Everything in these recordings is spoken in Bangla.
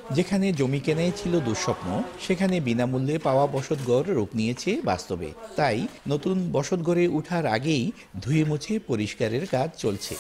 যেখানে জমি কেনাই ছিল দুঃস্বপ্ন, সেখানে বিনামূল্যে পাওয়া বসতঘর রূপ নিয়েছে বাস্তবে। তাই নতুন বসতঘরে ওঠার আগেই ধুয়ে মুছে পরিষ্কারের কাজ চলছে।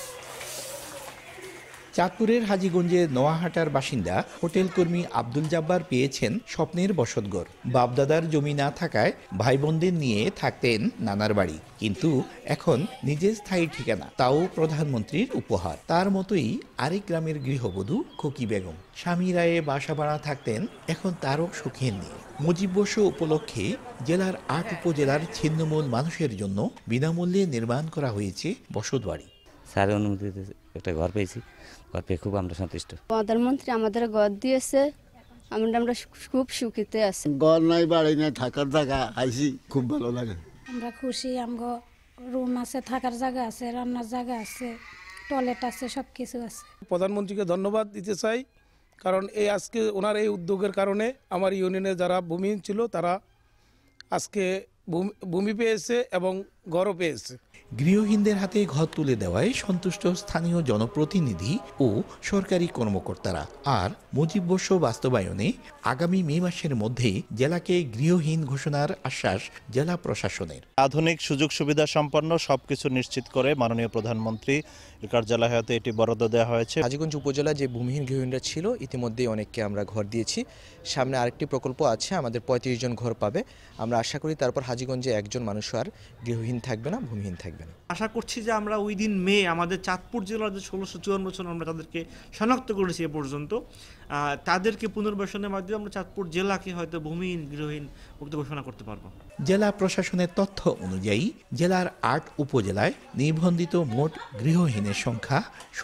চাঁদপুরের হাজীগঞ্জের নোয়াহাটার বাসিন্দা হোটেল কর্মী আব্দুল জাব্বার পেয়েছেন স্বপ্নের বসতঘর। বাপদাদার জমি না থাকায় ভাই বোনদের নিয়ে থাকতেন নানার বাড়ি, কিন্তু এখন নিজের স্থায়ী ঠিকানা, তাও প্রধানমন্ত্রীর উপহার। তার মতোই আরেক গ্রামের গৃহবধূ খোকি বেগম স্বামী রায়ে বাসা ভাড়া থাকতেন, এখন তারও সুখের নেই। মুজিববর্ষ উপলক্ষে জেলার ৮ উপজেলার ছিন্নমূল মানুষের জন্য বিনামূল্যে নির্মাণ করা হয়েছে বসতবাড়ি। স্যারের অনুমতিতে একটা ঘর পেয়েছি, ঘর পেয়ে খুব আমরা সন্তুষ্ট। প্রধানমন্ত্রী আমাদের ঘর দিয়েছে, আমরা খুব সুখীতে আছি। ঘর নাই, বাড়ি নাই, থাকার জায়গা আইছি, খুব ভালো লাগে। আমরা খুশি, আমগো রুম আছে, থাকার জায়গা আছে, রান্নার জায়গা আছে, টয়লেট আছে, সব কিছু আছে। প্রধানমন্ত্রীকে ধন্যবাদ দিতে চাই, কারণ এই আজকে ওনার এই উদ্যোগের কারণে আমার ইউনিয়নে যারা ভূমিহীন ছিল তারা আজকে ভূমি পেয়েছে এবং ঘরও পেয়েছে। গৃহহীনদের হাতে ঘর তুলে দেওয়ায় সন্তুষ্ট স্থানীয় জনপ্রতিনিধি ও সরকারি কর্মকর্তারা। আর মুজিববর্ষ বাস্তবায়নে আগামী মে মাসের মধ্যেই জেলাকে গৃহহীন ঘোষণার আশ্বাস জেলা প্রশাসনের। আধুনিক সুযোগ সুবিধা সম্পন্ন সবকিছু নিশ্চিত করে মাননীয় প্রধানমন্ত্রী কার্যালয় হাতে এটি বরাদ্দ দেওয়া হয়েছে। হাজীগঞ্জ উপজেলায় যে ভূমিহীন গৃহহীনরা ছিল ইতিমধ্যেই অনেককে আমরা ঘর দিয়েছি। সামনে আরেকটি প্রকল্প আছে, আমাদের 35 জন ঘর পাবে। আমরা আশা করি তারপর হাজীগঞ্জে একজন মানুষ আর গৃহহীন থাকবে না, ভূমিহীন থাকবে না। আশা করছি যে আমরা ওই দিন মে আমাদের চাঁদপুর জেলার যে 1654 জন আমরা তাদেরকে শনাক্ত করেছি এ পর্যন্ত, তাদেরকে পুনর্বাসনের মাধ্যমে আমরা চাঁদপুর জেলাকে হয়তো ভূমিহীন গৃহহীন মুক্ত ঘোষণা করতে পারবো। জেলা প্রশাসনের তথ্য অনুযায়ী জেলার ৮ উপজেলায় নিবন্ধিত মোট গৃহহীনের সংখ্যা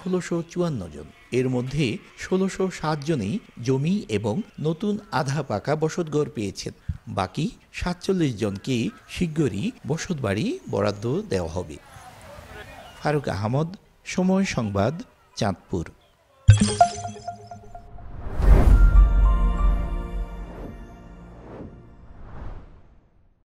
১৬৫৪ জন। এর মধ্যে ১৬০৭ জনই জমি এবং নতুন আধা পাকা বসতঘর পেয়েছেন। বাকি ৪৭ জনকে শীঘ্রই বসতবাড়ি বরাদ্দ দেওয়া হবে। ফারুক আহমদ, সময় সংবাদ, চাঁদপুর।